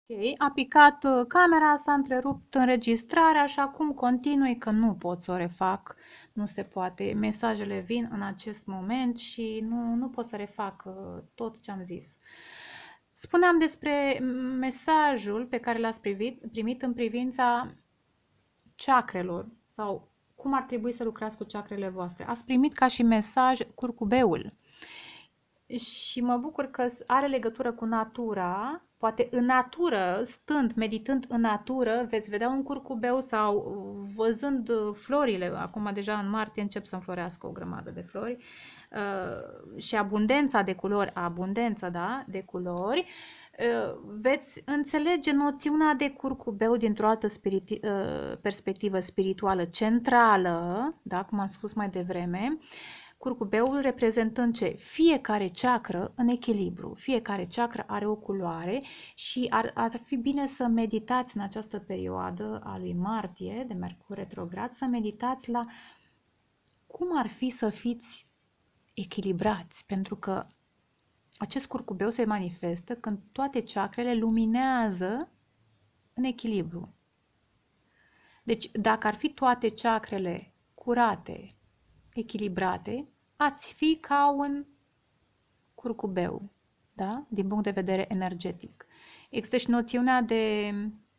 Ok, a picat camera, s-a întrerupt înregistrarea și acum continui că nu pot să o refac, nu se poate. Mesajele vin în acest moment și nu pot să refac tot ce am zis. Spuneam despre mesajul pe care l-ați primit în privința chakrelor sau cum ar trebui să lucrați cu chakrele voastre. Ați primit ca și mesaj curcubeul. Și mă bucur că are legătură cu natura. Poate în natură, stând, meditând în natură, veți vedea un curcubeu sau văzând florile. Acum deja în martie încep să înflorească o grămadă de flori. Și abundența de culori, da, de culori, veți înțelege noțiunea de curcubeu dintr-o altă perspectivă spirituală centrală, da, cum am spus mai devreme, curcubeul reprezentând ce? Fiecare chakră în echilibru, fiecare chakră are o culoare și ar fi bine să meditați în această perioadă a lui martie, de Mercur retrograd, să meditați la cum ar fi să fiți echilibrați, pentru că acest curcubeu se manifestă când toate chakrele luminează în echilibru. Deci, dacă ar fi toate chakrele curate, echilibrate, ați fi ca un curcubeu, da? Din punct de vedere energetic. Există și noțiunea de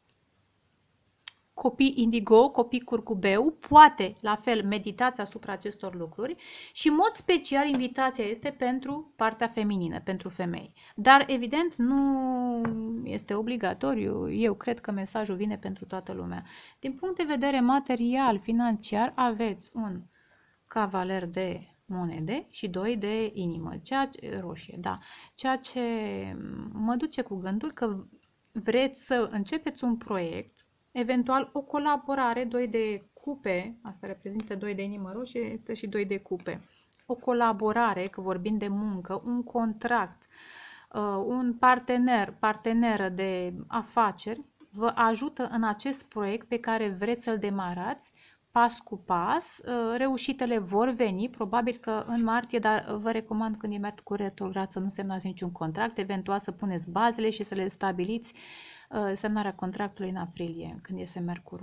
copii indigo, copii curcubeu, poate la fel meditați asupra acestor lucruri și în mod special invitația este pentru partea feminină, pentru femei. Dar evident nu este obligatoriu, eu cred că mesajul vine pentru toată lumea. Din punct de vedere material, financiar, aveți un cavaler de monede și 2 de inimă, roșie, da. Ceea ce mă duce cu gândul că vreți să începeți un proiect, eventual o colaborare, 2 de cupe, asta reprezintă 2 de inimă roșie, este și 2 de cupe. O colaborare, că vorbim de muncă, un contract, un parteneră de afaceri, vă ajută în acest proiect pe care vreți să-l demarați, pas cu pas. Reușitele vor veni, probabil că în martie, dar vă recomand când e Mercur retrograd să nu semnați niciun contract, eventual să puneți bazele și să le stabiliți semnarea contractului în aprilie, când iese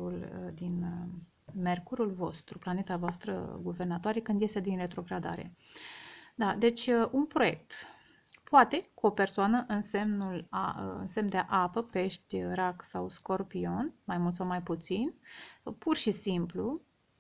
Mercurul vostru, planeta voastră guvernatoare, când iese din retrogradare. Da, deci un proiect. Poate cu o persoană în semn de apă, pești, rac sau scorpion, mai mult sau mai puțin, pur și simplu,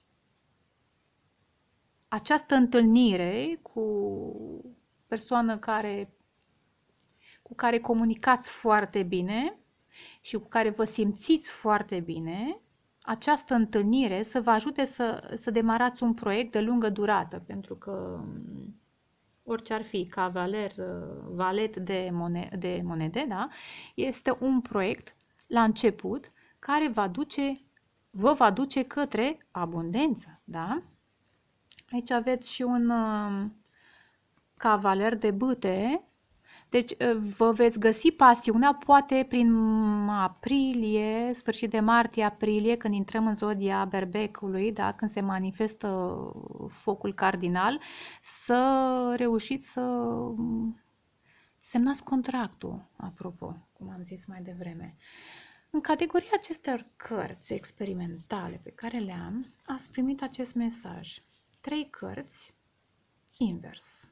această întâlnire cu persoană cu care comunicați foarte bine și cu care vă simțiți foarte bine, această întâlnire să vă ajute să demarați un proiect de lungă durată, pentru că orice ar fi, valet de monede, da? Este un proiect la început care vă va duce către abundență, da? Aici aveți și un cavaler de bâte, deci vă veți găsi pasiunea poate prin aprilie, sfârșit de martie-aprilie, când intrăm în zodia berbecului, da? Când se manifestă focul cardinal, să reușiți să semnați contractul, apropo, cum am zis mai devreme. În categoria acestor cărți experimentale pe care le-am, ați primit acest mesaj. 3 cărți invers.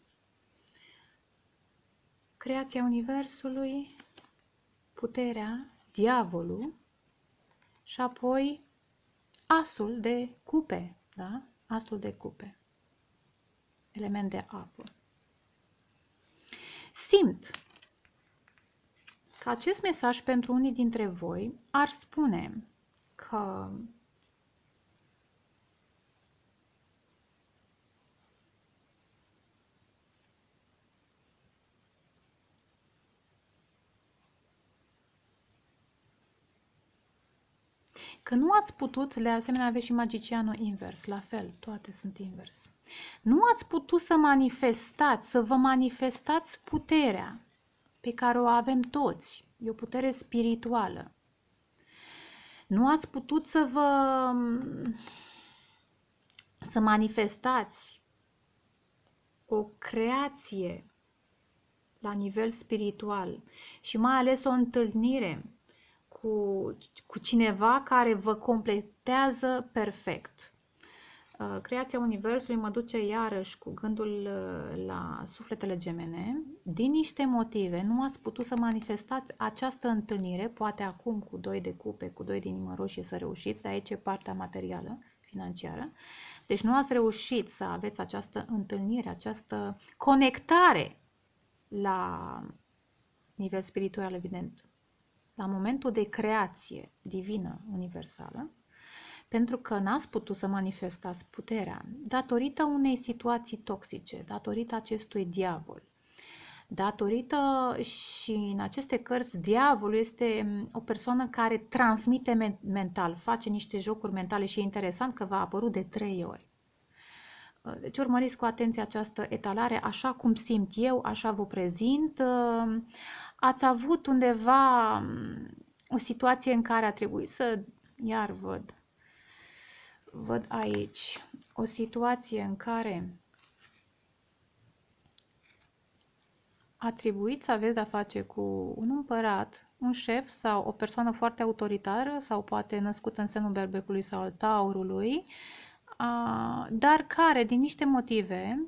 Creația Universului, Puterea, Diavolul și apoi Asul de cupe, da? Asul de cupe, element de apă. Simt că acest mesaj pentru unii dintre voi ar spune că nu ați putut, de asemenea aveți și magicianul invers, la fel, toate sunt invers. Nu ați putut să vă manifestați puterea pe care o avem toți, e o putere spirituală. Nu ați putut să manifestați o creație la nivel spiritual și mai ales o întâlnire cu cineva care vă completează perfect. Creația Universului mă duce iarăși cu gândul la sufletele gemene. Din niște motive nu ați putut să manifestați această întâlnire, poate acum cu 2 de cupe, cu 2 de inimă roșie să reușiți, de aici e partea materială, financiară. Deci nu ați reușit să aveți această întâlnire, această conectare la nivel spiritual, evident, la momentul de creație divină, universală, pentru că n-ați putut să manifestați puterea datorită unei situații toxice, datorită acestui diavol. Datorită, și în aceste cărți, diavolul este o persoană care transmite mental, face niște jocuri mentale și e interesant că va apărut de 3 ori. Deci urmăriți cu atenție această etalare, așa cum simt eu, așa vă prezint. Ați avut undeva o situație în care a trebuit să, iar văd aici, o situație în care a trebuit să aveți de-a face cu un împărat, un șef sau o persoană foarte autoritară sau poate născută în sânul berbecului sau al taurului, dar care, din niște motive,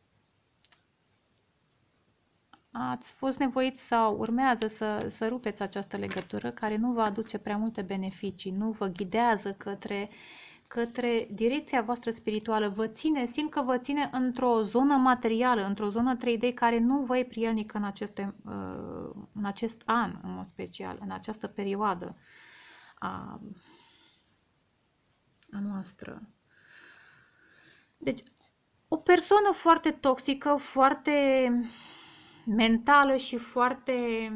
ați fost nevoiți sau urmează să rupeți această legătură care nu vă aduce prea multe beneficii, nu vă ghidează către direcția voastră spirituală, simt că vă ține într-o zonă materială, într-o zonă 3D care nu vă e prielnică în acest an, în mod special, în această perioadă a noastră. Deci, o persoană foarte toxică, foarte mentală și foarte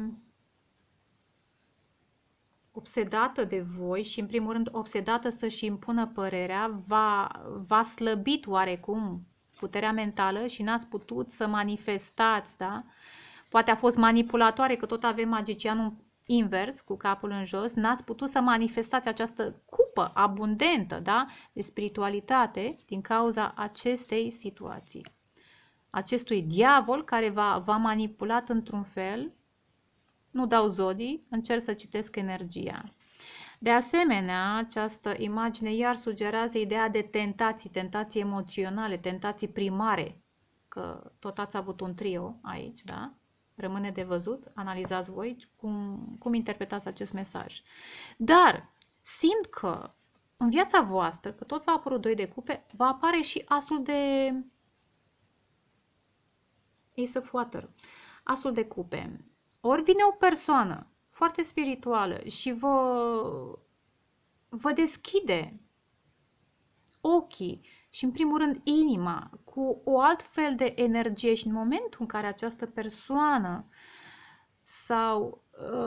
obsedată de voi și, în primul rând, obsedată să-și impună părerea, v-a slăbit oarecum puterea mentală și n-ați putut să manifestați, da? Poate a fost manipulatoare, că tot avem magicianul invers, cu capul în jos, n-ați putut să manifestați această cupă abundentă, da? De spiritualitate din cauza acestei situații. Acestui diavol care v-a manipulat într-un fel. Nu dau zodii, încerc să citesc energia. De asemenea, această imagine iar sugerează ideea de tentații emoționale, tentații primare, că tot ați avut un trio aici, da? Rămâne de văzut, analizați voi cum interpretați acest mesaj. Dar simt că în viața voastră, că tot v-a apărut 2 de cupe, va apare și asul de Ace of Water, asul de cupe. Ori vine o persoană foarte spirituală și vă deschide ochii și, în primul rând, inima cu o altfel de energie și în momentul în care această persoană sau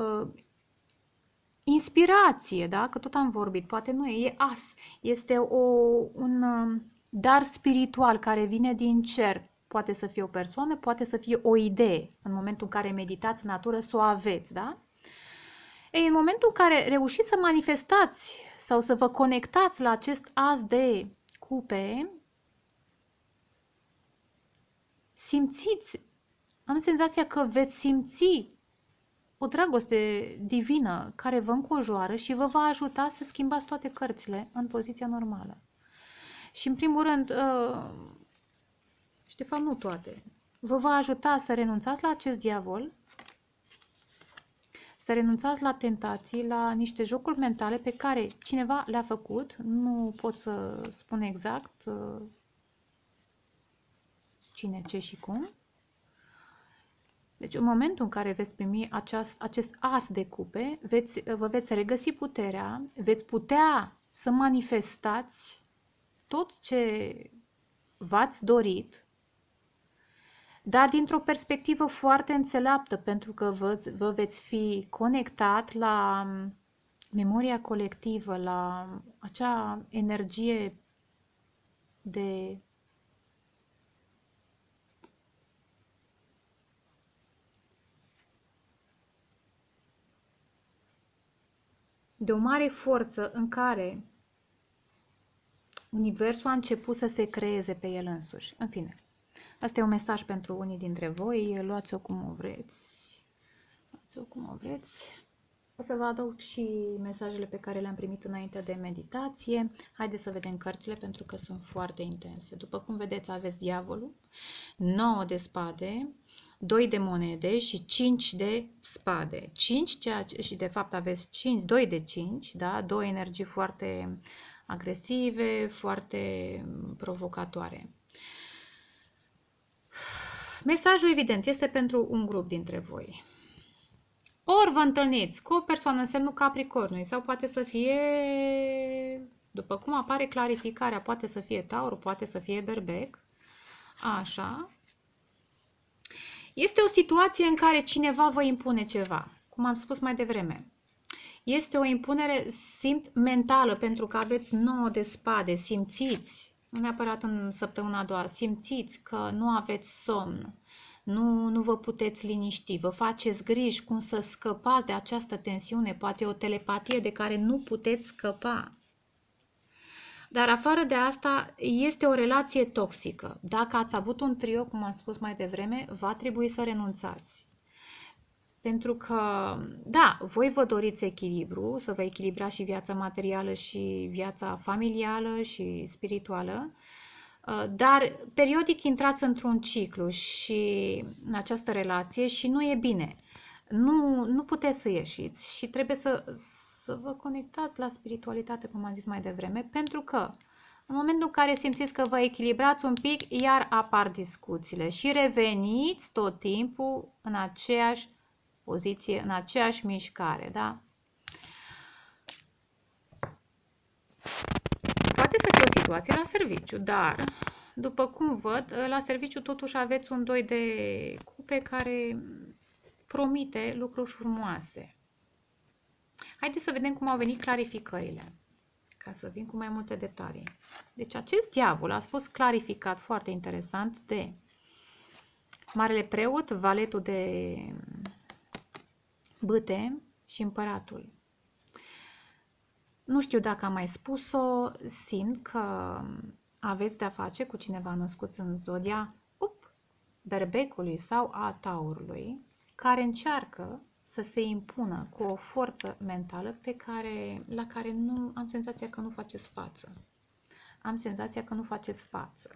inspirație, da? Că tot am vorbit, poate nu e as, este un dar spiritual care vine din cer. Poate să fie o persoană, poate să fie o idee. În momentul în care meditați în natură, să o aveți, da? Ei, în momentul în care reușiți să manifestați sau să vă conectați la acest as de cupe, am senzația că veți simți o dragoste divină care vă înconjoară și vă va ajuta să schimbați toate cărțile în poziția normală. Și, în primul rând, și de fapt nu toate, vă va ajuta să renunțați la acest diavol, să renunțați la tentații, la niște jocuri mentale pe care cineva le-a făcut, nu pot să spun exact cine, ce și cum. Deci în momentul în care veți primi acest as de cupe, vă veți regăsi puterea, veți putea să manifestați tot ce v-ați dorit, dar dintr-o perspectivă foarte înțeleaptă, pentru că vă veți fi conectat la memoria colectivă, la acea energie de o mare forță în care Universul a început să se creeze pe el însuși. În fine, asta e un mesaj pentru unii dintre voi, luați-o cum o vreți. Luați-o cum o vreți. O să vă adaug și mesajele pe care le-am primit înainte de meditație. Haideți să vedem cărțile pentru că sunt foarte intense. După cum vedeți, aveți diavolul, 9 de spade, 2 de monede și 5 de spade. 5, și de fapt aveți 5, 2 de 5, da? Două energii foarte agresive, foarte provocatoare. Mesajul evident este pentru un grup dintre voi. Ori vă întâlniți cu o persoană în semnul Capricornului sau poate să fie, după cum apare clarificarea, poate să fie Taur, poate să fie Berbec. Așa. Este o situație în care cineva vă impune ceva, cum am spus mai devreme. Este o impunere, simt, mentală, pentru că aveți 9 de spade, simțiți, nu neapărat în săptămâna a doua, simțiți că nu aveți somn, nu vă puteți liniști, vă faceți griji cum să scăpați de această tensiune, poate o telepatie de care nu puteți scăpa. Dar afară de asta, este o relație toxică. Dacă ați avut un trio, cum am spus mai devreme, va trebui să renunțați. Pentru că, da, voi vă doriți echilibru, să vă echilibrați și viața materială și viața familială și spirituală, dar periodic intrați într-un ciclu și în această relație și nu e bine. Nu puteți să ieșiți și trebuie să vă conectați la spiritualitate, cum am zis mai devreme, pentru că în momentul în care simțiți că vă echilibrați un pic, iar apar discuțiile și reveniți tot timpul în aceeași poziție, în aceeași mișcare, da? Poate să fie o situație la serviciu, dar, după cum văd, la serviciu totuși aveți un 2 de cupe care promite lucruri frumoase. Haideți să vedem cum au venit clarificările, ca să vin cu mai multe detalii. Deci acest diavol a fost clarificat foarte interesant de Marele Preot, Valetul de Bâte și Împăratul. Nu știu dacă am mai spus-o, simt că aveți de-a face cu cineva născut în zodia Berbecului sau a Taurului, care încearcă să se impună cu o forță mentală la care nu am senzația că nu faceți față. Am senzația că nu faceți față.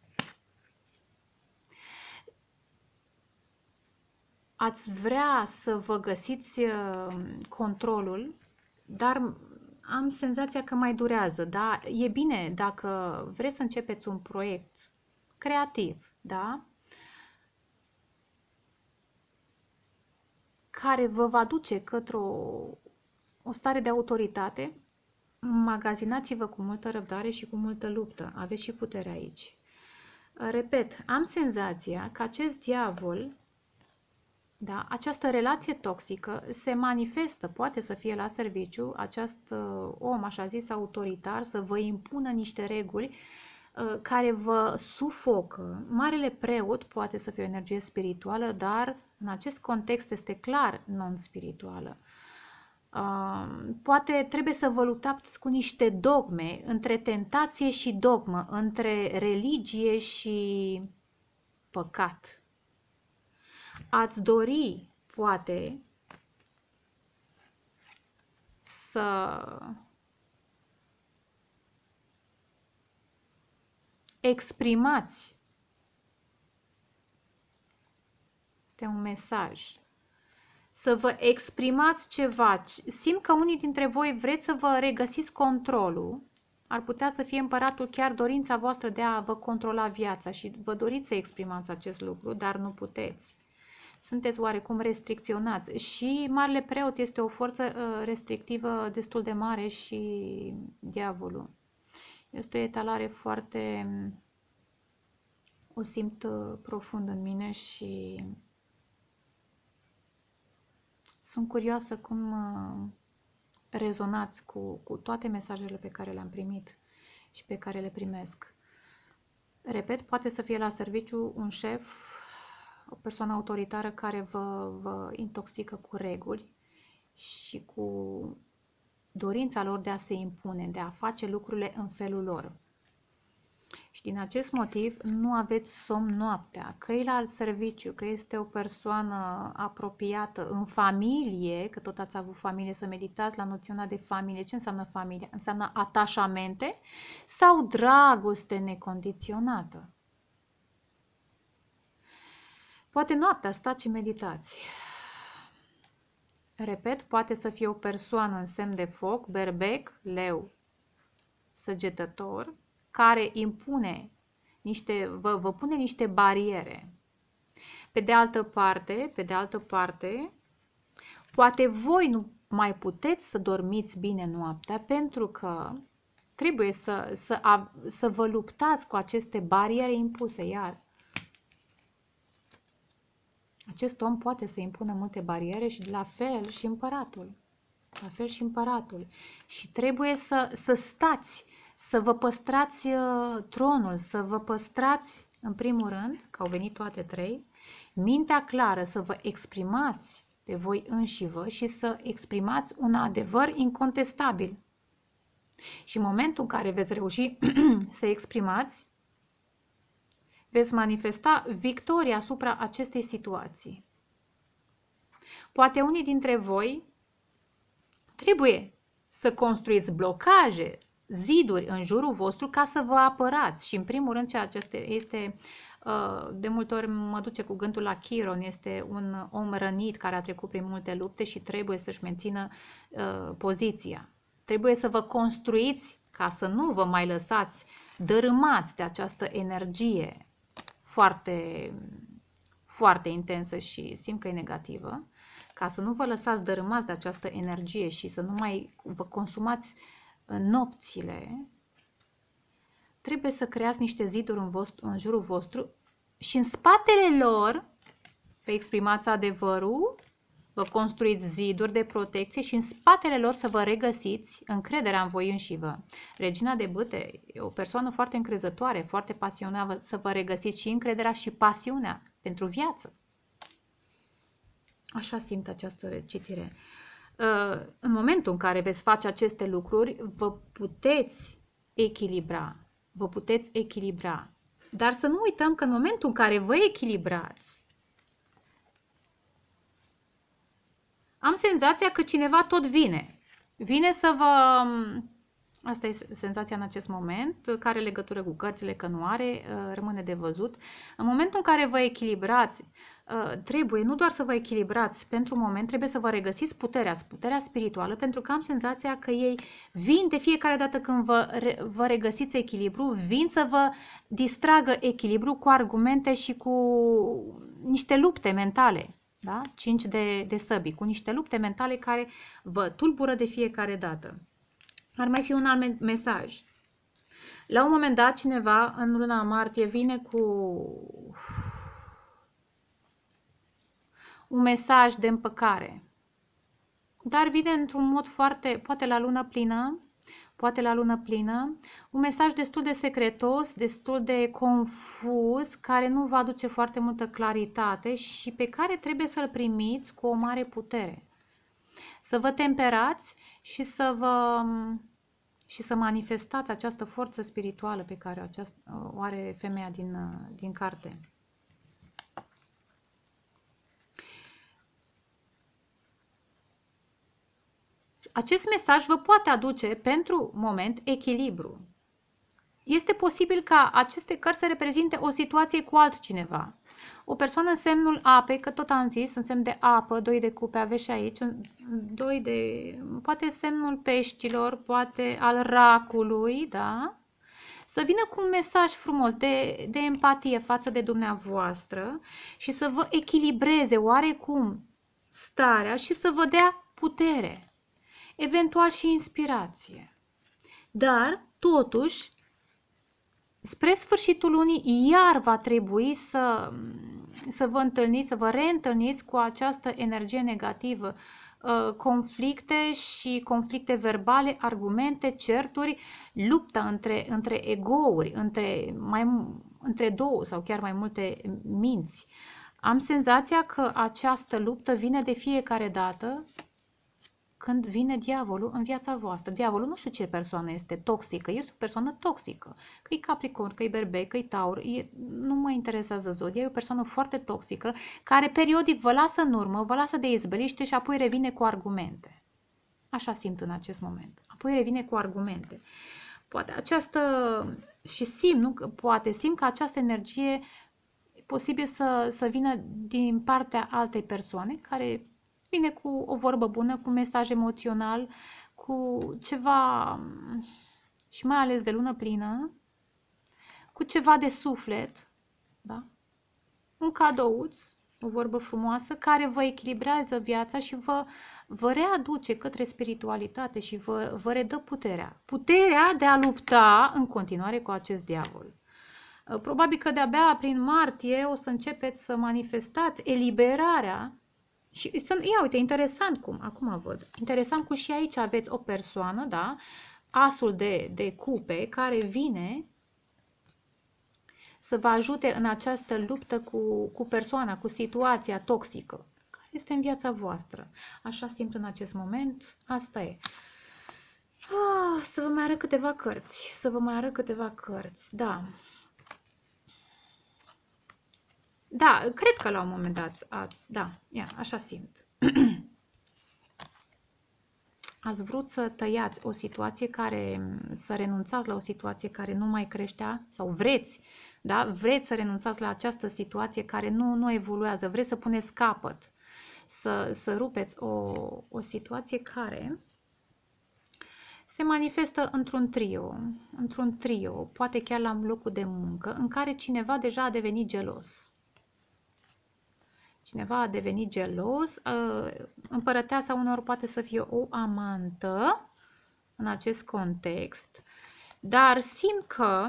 Ați vrea să vă găsiți controlul, dar am senzația că mai durează, da? E bine dacă vreți să începeți un proiect creativ, da? Care vă va duce către o stare de autoritate, magazinați-vă cu multă răbdare și cu multă luptă. Aveți și putere aici. Repet, am senzația că acest diavol, da, această relație toxică se manifestă, poate să fie la serviciu, acest om, așa zis, autoritar, să vă impună niște reguli care vă sufocă. Marele Preot poate să fie o energie spirituală, dar în acest context este clar non-spirituală. Poate trebuie să vă luptați cu niște dogme, între tentație și dogmă, între religie și păcat. Ați dori, poate, să exprimați. Este un mesaj. Să vă exprimați ceva. Simt că unii dintre voi vreți să vă regăsiți controlul. Ar putea să fie împăratul chiar dorința voastră de a vă controla viața și vă doriți să exprimați acest lucru, dar nu puteți. Sunteți oarecum restricționați. Și Marele Preot este o forță restrictivă destul de mare și diavolul. Este o etalare foarte... o simt profund în mine și sunt curioasă cum rezonați cu toate mesajele pe care le-am primit și pe care le primesc. Repet, poate să fie la serviciu un șef, o persoană autoritară care vă intoxică cu reguli și cu dorința lor de a se impune, de a face lucrurile în felul lor. Și din acest motiv nu aveți somn noaptea, că e la serviciu, că este o persoană apropiată în familie, că tot ați avut familie, să meditați la noțiunea de familie. Ce înseamnă familie? Înseamnă atașamente sau dragoste necondiționată. Poate noaptea stați și meditați. Repet, poate să fie o persoană în semn de foc, berbec, leu, săgetător, care impune vă pune niște bariere. Pe de altă parte, poate voi nu mai puteți să dormiți bine noaptea pentru că trebuie să vă luptați cu aceste bariere impuse, iar acest om poate să impună multe bariere și la fel și împăratul. La fel și împăratul. Și trebuie să stați, să vă păstrați tronul, să vă păstrați, în primul rând, că au venit toate trei, mintea clară, să vă exprimați pe voi înșivă și să exprimați un adevăr incontestabil. Și în momentul în care veți reuși să exprimați, veți manifesta victoria asupra acestei situații. Poate unii dintre voi trebuie să construiți blocaje, ziduri în jurul vostru ca să vă apărați. Și în primul rând ceea ce este, de multe ori mă duce cu gândul la Chiron, este un om rănit care a trecut prin multe lupte și trebuie să-și mențină poziția. Trebuie să vă construiți ca să nu vă mai lăsați dărâmați de această energie foarte, foarte intensă și simt că e negativă, ca să nu vă lăsați dărâmați de această energie și să nu mai vă consumați nopțile, trebuie să creați niște ziduri în jurul vostru și în spatele lor vă exprimați adevărul, vă construiți ziduri de protecție și în spatele lor să vă regăsiți încrederea în voi înșivă. Regina de bâte e o persoană foarte încrezătoare, foarte pasionată, să vă regăsiți și încrederea și pasiunea pentru viață. Așa simt această citire. În momentul în care veți face aceste lucruri, vă puteți echilibra. Dar să nu uităm că în momentul în care vă echilibrați, am senzația că cineva tot vine. Vine să vă... Asta e senzația în acest moment, care are legătură cu cărțile, că nu are, rămâne de văzut. În momentul în care vă echilibrați, trebuie nu doar să vă echilibrați pentru un moment, trebuie să vă regăsiți puterea spirituală, pentru că am senzația că ei vin de fiecare dată când vă regăsiți echilibru, vin să vă distragă echilibru cu argumente și cu niște lupte mentale. Da? 5 de săbii, cu niște lupte mentale care vă tulbură de fiecare dată. Ar mai fi un alt mesaj. La un moment dat, cineva în luna martie vine cu un mesaj de împăcare. Dar vine într-un mod foarte, poate la lună plină, un mesaj destul de secretos, destul de confuz, care nu va aduce foarte multă claritate și pe care trebuie să-l primiți cu o mare putere. Să vă temperați și să manifestați această forță spirituală pe care o are femeia din carte. Acest mesaj vă poate aduce pentru moment echilibru. Este posibil ca aceste cărți să reprezinte o situație cu altcineva. O persoană în semnul apei, că tot am zis, în semn de apă, 2 de cupe aveți și aici, poate semnul peștilor, poate al racului, da? Să vină cu un mesaj frumos de empatie față de dumneavoastră și să vă echilibreze oarecum starea și să vă dea putere, eventual și inspirație. Dar, totuși, spre sfârșitul lunii, iar va trebui să vă întâlniți, să vă reîntâlniți cu această energie negativă, conflicte și conflicte verbale, argumente, certuri, lupta între egouri, între două sau chiar mai multe minți. Am senzația că această luptă vine de fiecare dată când vine diavolul în viața voastră. Diavolul nu știu ce persoană este toxică, este o persoană toxică. Că e Capricorn, că e Berbec, că e Taur, nu mă interesează zodia, e o persoană foarte toxică care periodic vă lasă în urmă, vă lasă de izbeliște și apoi revine cu argumente. Așa simt în acest moment. Apoi revine cu argumente. Poate această, și simt, nu? Poate simt că această energie e posibil să vină din partea altei persoane care vine cu o vorbă bună, cu un mesaj emoțional, cu ceva, și mai ales de lună plină, cu ceva de suflet, da? Un cadouț, o vorbă frumoasă, care vă echilibrează viața și vă readuce către spiritualitate și vă redă puterea. Puterea de a lupta în continuare cu acest diavol. Probabil că de-abia prin martie o să începeți să manifestați eliberarea. Și ia uite, interesant cum, acum văd, interesant cum și aici aveți o persoană, da, asul de cupe, care vine să vă ajute în această luptă cu persoana, cu situația toxică, care este în viața voastră. Așa simt în acest moment, asta e. Să vă mai arăt câteva cărți, da. Da, cred că la un moment dat da, așa simt. Ați vrut să tăiați o situație să renunțați la o situație care nu mai creștea, sau vreți, da? Vreți să renunțați la această situație care nu evoluează, vreți să puneți capăt, să rupeți o situație care se manifestă într-un trio, poate chiar la locul de muncă, în care cineva deja a devenit gelos. Cineva a devenit gelos, împărăteasa uneori poate să fie o amantă în acest context, dar simt că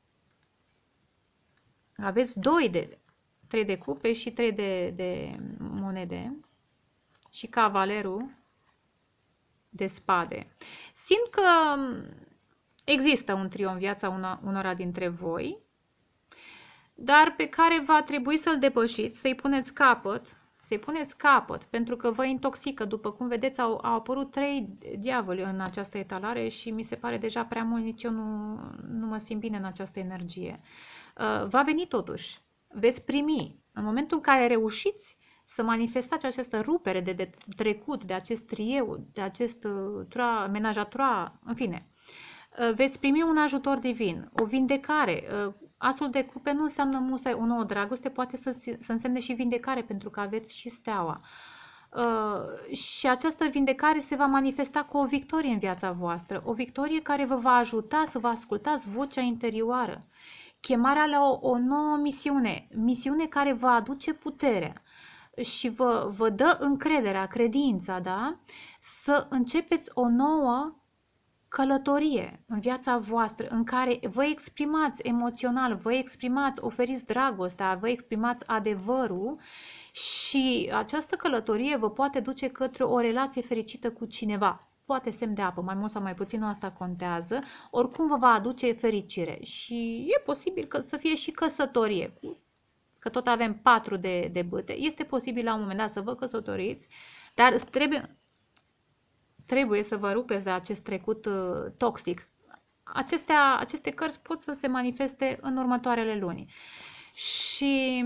aveți 3 de cupe și 3 de monede și cavalerul de spade. Simt că există un trio în viața unora dintre voi, dar pe care va trebui să-l depășiți, să-i puneți capăt, pentru că vă intoxică. După cum vedeți, au apărut 3 diavoli în această etalare și mi se pare deja prea mult, nici eu nu mă simt bine în această energie. Va veni totuși, veți primi. În momentul în care reușiți să manifestați această rupere de trecut, de acest trieu, de acest menajatura, în fine, veți primi un ajutor divin, o vindecare. Asul de cupe nu înseamnă musai o nouă dragoste, poate să însemne și vindecare, pentru că aveți și steaua. Și această vindecare se va manifesta cu o victorie în viața voastră, o victorie care vă va ajuta să vă ascultați vocea interioară. Chemarea la o nouă misiune care vă aduce puterea și vă dă încrederea, credința, da? Să începeți o nouă călătorie în viața voastră în care vă exprimați emoțional, vă exprimați, oferiți dragostea, vă exprimați adevărul și această călătorie vă poate duce către o relație fericită cu cineva. Poate semn de apă, mai mult sau mai puțin, nu asta contează, oricum vă va aduce fericire și e posibil să fie și căsătorie, că tot avem 4 de bâte, este posibil la un moment dat să vă căsătoriți, dar trebuie să vă rupeți de acest trecut toxic. Aceste cărți pot să se manifeste în următoarele luni. Și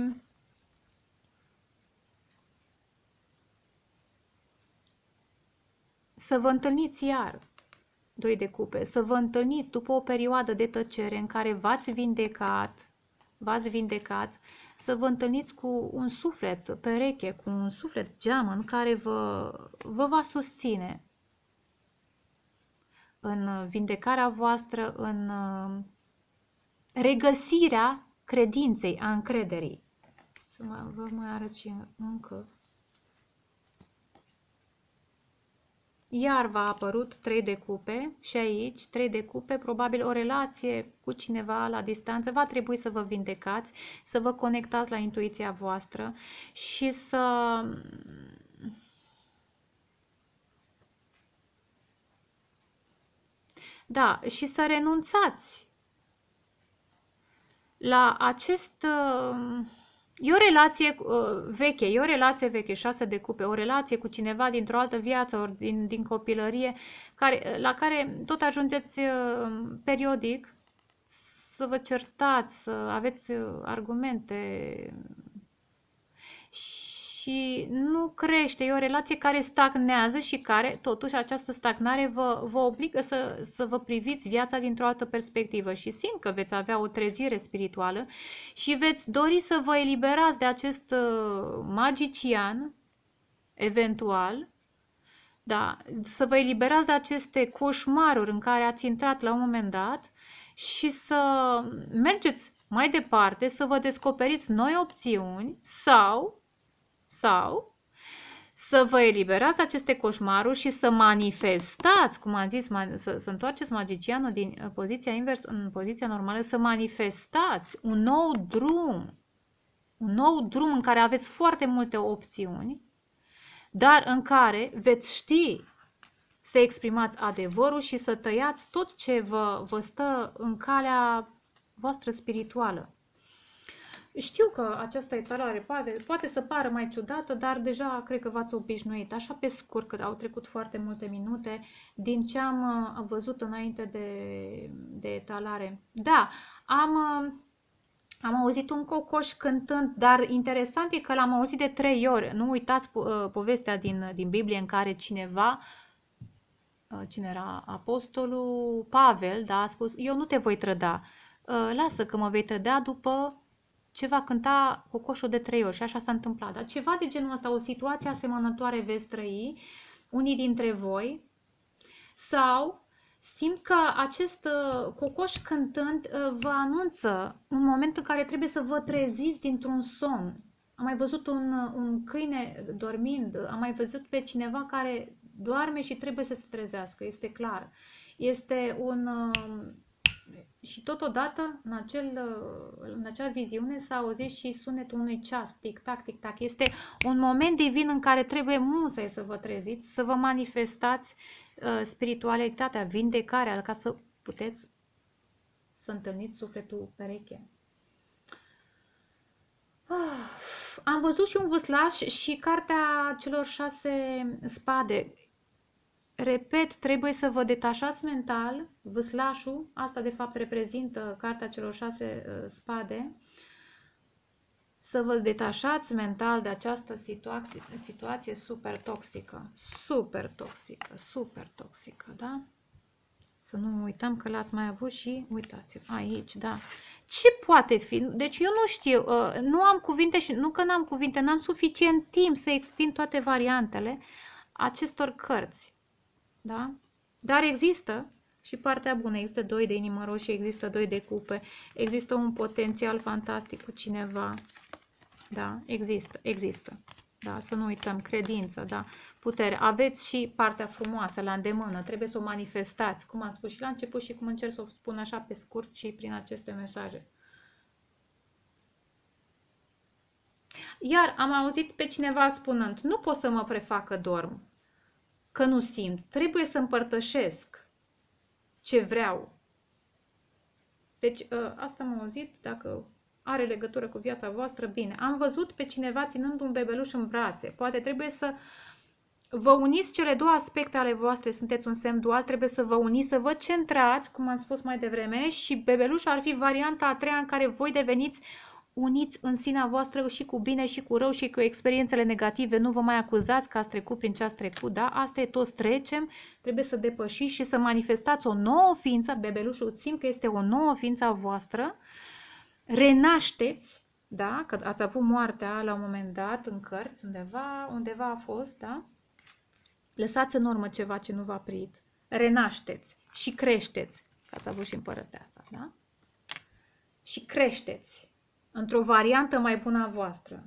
să vă întâlniți iar, 2 de cupe, să vă întâlniți după o perioadă de tăcere în care v-ați vindecat, să vă întâlniți cu un suflet pereche, cu un suflet geamăn care vă va susține în vindecarea voastră, în regăsirea credinței, a încrederii. Să vă mai arăt și încă. Iar v-a apărut 3 de cupe și aici 3 de cupe, probabil o relație cu cineva la distanță. Va trebui să vă vindecați, să vă conectați la intuiția voastră și și să renunțați la E o relație veche, e o relație veche, 6 de cupe, o relație cu cineva dintr-o altă viață, ori din copilărie, la care tot ajungeți periodic să vă certați, să aveți argumente și nu crește. E o relație care stagnează și care, totuși, această stagnare vă obligă să vă priviți viața dintr-o altă perspectivă și simt că veți avea o trezire spirituală și veți dori să vă eliberați de acest magician, eventual, da, să vă eliberați de aceste coșmaruri în care ați intrat la un moment dat și să mergeți mai departe, să vă descoperiți noi opțiuni sau să vă eliberați aceste coșmaruri și să manifestați, cum am zis, să întoarceți magicianul din poziția invers în poziția normală, să manifestați un nou drum în care aveți foarte multe opțiuni, dar în care veți ști să exprimați adevărul și să tăiați tot ce vă stă în calea voastră spirituală. Știu că această etalare poate să pară mai ciudată, dar deja cred că v-ați obișnuit. Așa pe scurt, că au trecut foarte multe minute din ce am văzut înainte de etalare. Da, am auzit un cocoș cântând, dar interesant e că l-am auzit de 3 ori. Nu uitați povestea din Biblie în care cineva, cine era apostolul Pavel, da, a spus, eu nu te voi trăda, lasă că mă vei trăda după ce va cânta cocoșul de 3 ori și așa s-a întâmplat. Dar ceva de genul ăsta, o situație asemănătoare veți trăi unii dintre voi sau simt că acest cocoș cântând vă anunță un moment în care trebuie să vă treziți dintr-un somn. Am mai văzut un câine dormind, am mai văzut pe cineva care doarme și trebuie să se trezească, este clar. Este și totodată, în acea viziune s-a auzit și sunetul unui ceas, tic-tac, tic-tac. Este un moment divin în care trebuie musai să vă treziți, să vă manifestați spiritualitatea, vindecarea, ca să puteți să întâlniți sufletul pereche. Am văzut și un vâslaș și cartea celor 6 spade. Repet, trebuie să vă detașați mental, vâslașul, asta de fapt reprezintă cartea celor 6 spade, să vă detașați mental de această situație super toxică, super toxică, da? Să nu uităm că l-ați mai avut și, uitați-vă, aici, da. Ce poate fi? Deci eu nu știu, nu am cuvinte și nu că n-am cuvinte, n-am suficient timp să exprim toate variantele acestor cărți. Da? Dar există și partea bună, există 2 de inimă roșie, există 2 de cupe, există un potențial fantastic cu cineva, da? Există, da? Să nu uităm, credință, da? Putere, aveți și partea frumoasă la îndemână, trebuie să o manifestați, cum am spus și la început și cum încerc să o spun așa pe scurt și prin aceste mesaje. Iar am auzit pe cineva spunând, nu pot să mă prefac că dorm, că nu simt, trebuie să împărtășesc ce vreau. Deci asta am auzit, dacă are legătură cu viața voastră, bine. Am văzut pe cineva ținând un bebeluș în brațe. Poate trebuie să vă uniți cele 2 aspecte ale voastre, sunteți un semn dual, trebuie să vă uniți, să vă centrați, cum am spus mai devreme, și bebelușul ar fi varianta a 3-a în care voi deveniți uniți în sinea voastră și cu bine și cu rău și cu experiențele negative. Nu vă mai acuzați că ați trecut prin ce ați trecut, da? Asta e, toți trecem, trebuie să depășiți și să manifestați o nouă ființă. Bebelușul, simt că este o nouă ființă a voastră. Renașteți, da? Că ați avut moartea la un moment dat în cărți, undeva a fost, da? Lăsați în urmă ceva ce nu v-a prit. Renașteți și creșteți, că ați avut și împărăteasa, da? Și creșteți într-o variantă mai bună a voastră.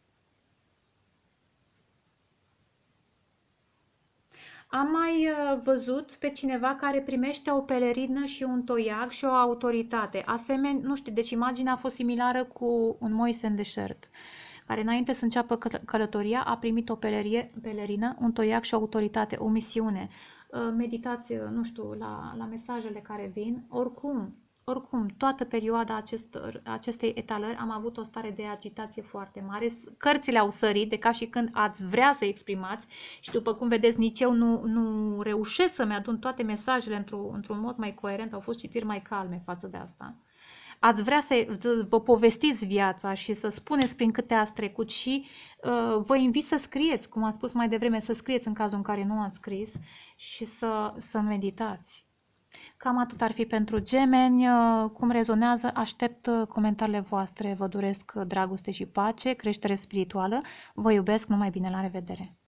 Am mai văzut pe cineva care primește o pelerină și un toiag și o autoritate. Asemenea, nu știu, deci imaginea a fost similară cu un Moise în deșert, care înainte să înceapă călătoria a primit o pelerină, un toiag și o autoritate, o misiune. Meditați, nu știu, la mesajele care vin. Oricum, oricum, toată perioada acestei etalări am avut o stare de agitație foarte mare. Cărțile au sărit, de ca și când ați vrea să exprimați și după cum vedeți, nici eu nu reușesc să-mi adun toate mesajele într-un mod mai coerent. Au fost citiri mai calme față de asta. Ați vrea să vă povestiți viața și să spuneți prin câte ați trecut și vă invit să scrieți, cum am spus mai devreme, să scrieți în cazul în care nu ați scris și să meditați. Cam atât ar fi pentru gemeni. Cum rezonează, aștept comentariile voastre. Vă doresc dragoste și pace, creștere spirituală. Vă iubesc, numai bine, la revedere!